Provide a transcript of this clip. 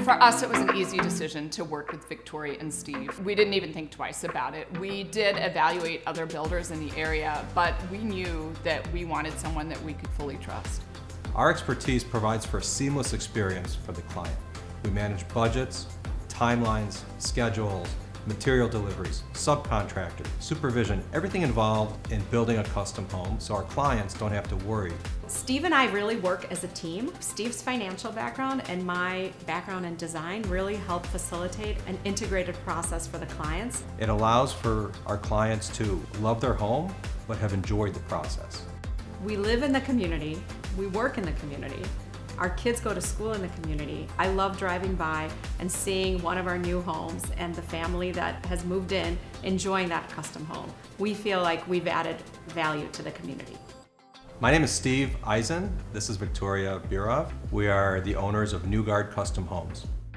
For us, it was an easy decision to work with Victoria and Steve. We didn't even think twice about it. We did evaluate other builders in the area, but we knew that we wanted someone that we could fully trust. Our expertise provides for a seamless experience for the client. We manage budgets, timelines, schedules, material deliveries, subcontractor, supervision, everything involved in building a custom home so our clients don't have to worry. Steve and I really work as a team. Steve's financial background and my background in design really help facilitate an integrated process for the clients. It allows for our clients to love their home but have enjoyed the process. We live in the community, we work in the community. Our kids go to school in the community. I love driving by and seeing one of our new homes and the family that has moved in enjoying that custom home. We feel like we've added value to the community. My name is Steve Eisen. This is Victoria Birov. We are the owners of Newgard Custom Homes.